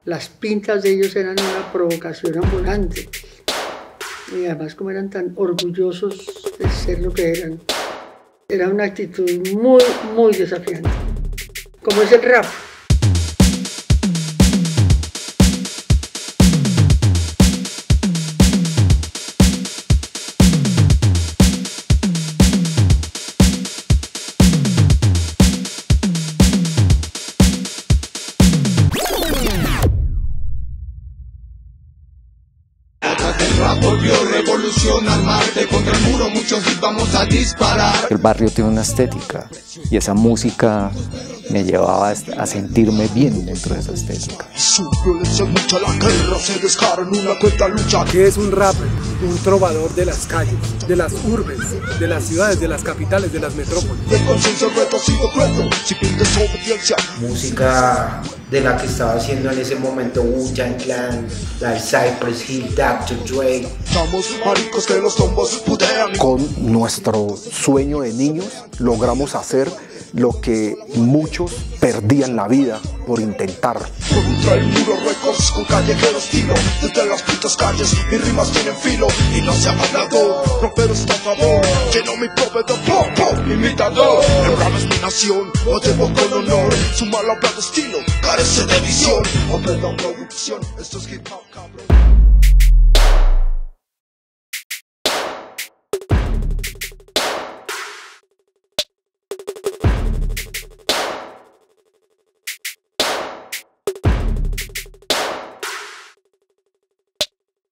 Las pintas de ellos eran una provocación ambulante. Y además como eran tan orgullosos de ser lo que eran. Era una actitud muy, muy desafiante. Como es el rap. Volvió revolución al Marte, contra el muro muchos vamos a disparar. El barrio tiene una estética y esa música me llevaba a sentirme bien dentro de esa estética. Su violencia mucha, la guerra se descarga en una cuenta lucha. ¿Qué es un rapper? Un trovador de las calles, de las urbes, de las ciudades, de las capitales, de las metrópolis. De conciencia el reto ha sido reto, civil desobediencia. Música de la que estaba haciendo en ese momento Wu-Tang Clan, la Cypress Hill, Dr. Dre. Somos maricos que los tombos putean. Con nuestro sueño de niños logramos hacer lo que muchos perdían la vida por intentar. Contra el muro records con callejero estilo. Desde las putas calles mis rimas tienen filo. Y no sea hablador, rapero estafador. Lleno mi proveedor, pop, pop, imitador. El rap es mi nación, lo llevo con honor. Su mal hablado estilo carece de visión. Operan producción, esto es hip hop, cabrón.